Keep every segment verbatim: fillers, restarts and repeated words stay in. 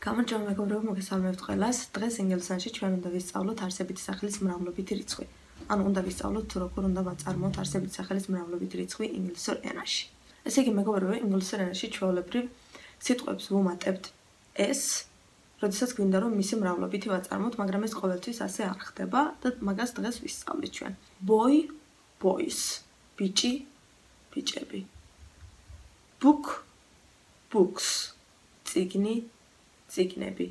გამარჯობა მეგობრებო, მოგესალმებით ყველას. დღეს ინგლისურენში ჩვენ უნდა ვისწავლოთ არსებითი სახელის მრავლობითი რიცხვი. ანუ უნდა ვისწავლოთ თუ როგორ უნდა ვაწარმოოთ არსებითი სახელის მრავლობითი რიცხვი ინგლისურ ენაში. ესე იგი, მეგობრებო, ინგლისურ ენაში ჩვეულებრივ სიტყვებს ვუმატებთ s, როდესაც გვინდა რომ მისი მრავლობითი ვაწარმოოთ, მაგრამ ეს ყოველთვის ასე არ ხდება და მაგას დღეს ვისწავლით ჩვენ. boy, boys, ბიჭი, ბიჭები. book, books, წიგნი, წიგნები.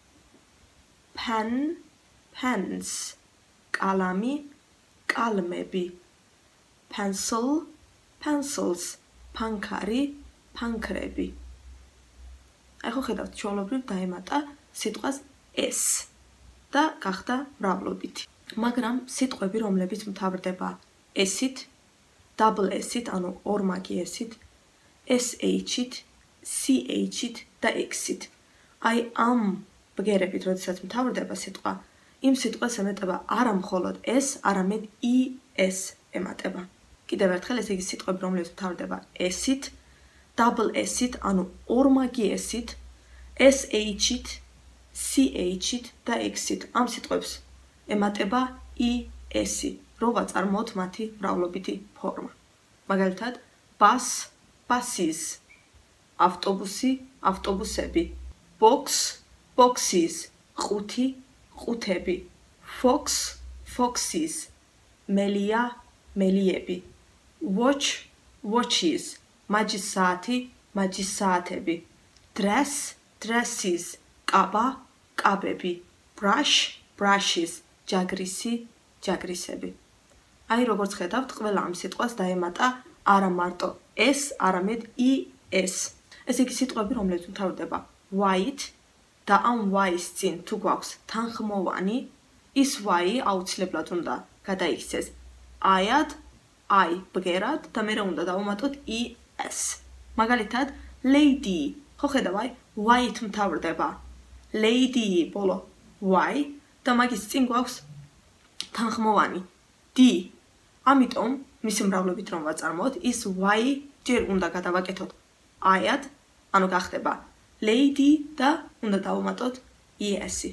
pen, pens, კალამი, კალმები. pencil, pencils, ფანქარი, ფანქრები. აი ხო ხედავთ, ჩვეულებრივ დაემატა სიტყვას s და გახდა მრავლობითი. მაგრამ სიტყვები, რომლებიც მთავრდება s-ით, double s-ით, ანუ ორმაგი s-ით, sh-ით, ch-ით და x-ით. აი ამ ბგერებით, როდესაც მთავრდება სიტყვა, იმ სიტყვას ემატება არა მხოლოდ s, არამედ es ემატება. კიდევ ერთხელ, ესე იგი სიტყვები, რომლებიც მთავრდება s-ით, double s-ით, ანუ ორმაგი s-ით, sh-ით, ch-ით და x-ით. ამ სიტყვებს ემატება es-ი, რო ვაწარმოოთ მათი მრავლობითი ფორმა. მაგალითად, bus, buses, ავტობუსი, ავტობუსები, box, boxes, ყუთი, ყუთები, fox, foxes, მელია, მელიები, watch, watches, მაჯის საათი, მაჯის საათები, dress, dresses, კაბა, კაბები, brush, brushes, ჯაგრისი, ჯაგრისები. აი როგორც ხედავთ, ყველა ამ სიტყვას დაემატა არა მარტო s, არამედ es. ესე იგი სიტყვები, რომლებიც მთავრდება white და ამ y-ს წინ თუ გვაქვს თანხმოვანი, ის y აუცილებლად უნდა გადაიქცეს i-ად, i ბგერად და მერე უნდა დავუმატოთ es. მაგალითად, lady, ხო ხედავ, აი y-ით მთავრდება lady ბოლო y და მაგის წინ გვაქვს თანხმოვანი d. ამიტომ მისი მრავლობით რომ ვაწარმოოთ, ის y ჯერ უნდა გადავაკეთოთ i-ად, ანუ გახდება lady და უნდა დავუმატოთ es-ი.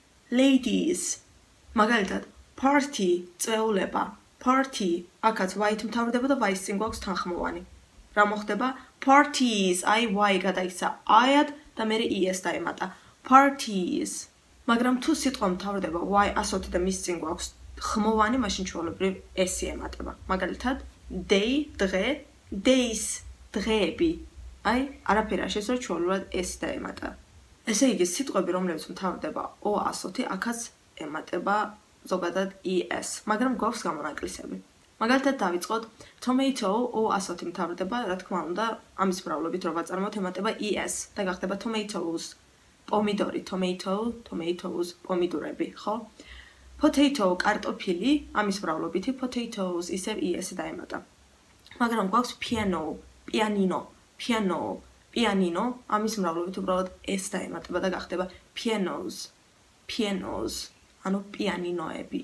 Ladies. მაგალითად, party, წვეულება, party, აქაც y-ით მთავრდება და y-ს წინ გვაქვს თანხმოვანი. რა მოხდება? Parties, აი y გადაიქცა i-ად და მერე es დაემატა. Parties. მაგრამ თუ სიტყვა მთავრდება y ასოთი და მის წინ გვაქვს ხმოვანი, მაშინ ჩვეულებრივ s-ი ემატება. მაგალითად, day, დღე, days, დღეები. აი, არაფერი არ შეცდო ჩვეულებრივ s-ი დაემატა. ესე იგი, სიტყვები, რომლებიც მთავრდება o ასოთი, აქაც ემატება ზოგადად es, მაგრამ გვაქვს გამონაკლისები. მაგალითად, დავიწყოთ tomato o ასოთი მთავრდება, რა თქმა უნდა, ამის მრავლობით რო ვაწარმოოთ, ემატება es და გახდება tomatoes. Pomidori, tomato, tomatoes, pomidorები, ხო? Potato, კარტოფილი, ამის მრავლობითი potatoes, ისევ es-ი დაემატა. მაგრამ გვაქვს piano, pianino, piano, pianino, ამის მრავლობით უბრალოდ s დაემატება და გახდება pianos, pianos, ანუ პიანინოები.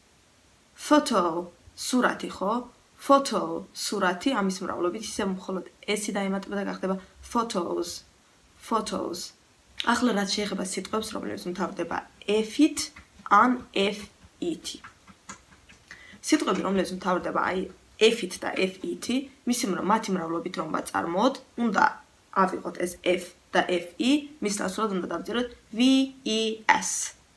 Photo, სურათი, ხო? Photo, სურათი, ამის მრავლობით ისევ მხოლოდ s-ი დაემატება და გახდება photos, photos. ახლა რაც შეეხება სიტყვებს, რომლებიც მთავრდება f-ით, ან f-ით. სიტყვები, რომლებიც მთავრდება აი f-ით და f-ით, მისი მათი მრავლობით რომ ვაწარმოოთ, უნდა ავიღოთ ეს f და f-i, მის ნაცვლად უნდა დავწეროთ ves.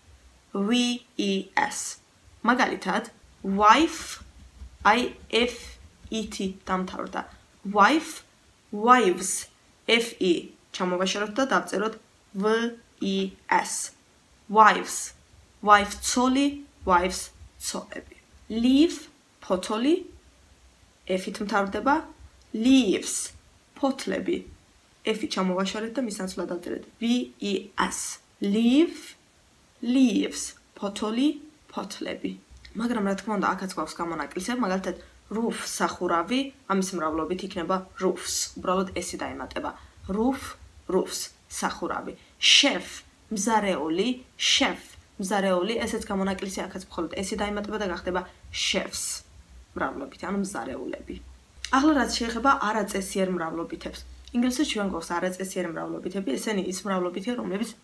ves. მაგალითად, wife, აი f-ით დამთავრდა. Wife, wives, f-i ჩამოვაშოროთ და დავწეროთ ves. Wives, wife ცოლი, wives ცოლები. Leaf, ფოთოლი, f-ით მთავრდება, leaves, ფოთლები. f-ი ჩამოვაშორეთ და მის ნაცვლად დავწერეთ ves. Leaf, leaves, ფოთოლი, ფოთლები. მაგრამ რა თქმა უნდა, აქაც გვაქვს გამონაკლისები, მაგალითად, roof, სახურავი, ამის მრავლობით იქნება roofs. უბრალოდ s-ი დაემატება. Roof, roofs, სახურავი. Chef, მზარეული, chef, მზარეული, ესეც გამონაკლისი, აქაც მხოლოდ s-ი დაემატება და გახდება chefs. მრავლობით, ანუ მზარეულები. ახლა რაც შეეხება არაწესიერ მრავლობითებს. ინგლისურში ჩვენ გვაქვს არაწესიერი მრავლობითები, ესენი ის მრავლობითია, რომლებიც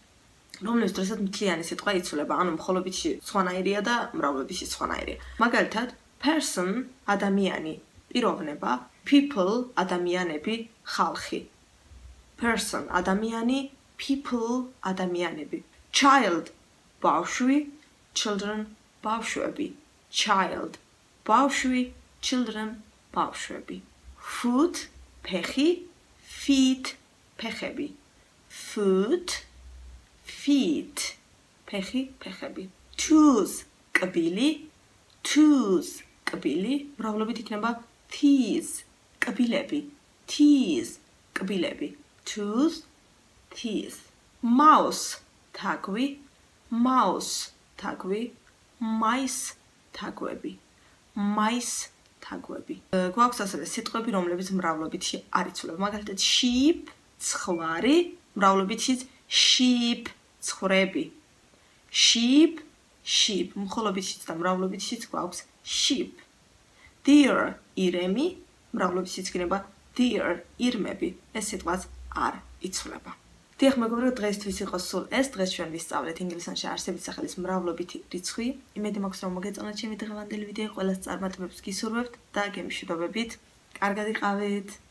რომლის დროსაც მთლიანი სიტყვა იცვლება, ანუ მხოლობითში სხვანაირია და მრავლობითში სხვანაირია. მაგალითად, person ადამიანი, პიროვნება, people ადამიანები, ხალხი. person ადამიანი, people ადამიანები. child ბავშვი, children ბავშვები. child ბავშვი, children ბავშვები. foot ფეხი, feet ფეხები. foot feet ფეხი, ფეხები. toes კბილი, toes კბილი, მრავლობით იქნება teeth კბილები, teeth კბილები. toes teeth. mouse თაგვი, mouse თაგვი, mice თაგვები, mice თაგვები. გვაქვს ასევე სიტყვები, რომლებიც მრავლობითში არ იცვლება. მაგალითად, sheep ცხვარი, მრავლობითშიც sheep ცხვრები. sheep sheep მხოლობითშიც და მრავლობითშიც გვაქვს sheep. deer ირემი, მრავლობითშიც იქნება deer ირმები. ეს სიტყვაც არ იცვლება. დიახ, მეგობრებო, დღეისთვის იყო სულ ეს. დღეს ჩვენ ვისწავლეთ ინგლისურენში არსებითი სახელის მრავლობითი რიცხვი. იმედი მაქვს, რომ მოგეწონათ ჩემი დღევანდელი ვიდეო. ყველას წარმატებებს გისურვებთ და გემშვიდობებით. კარგად იყავით.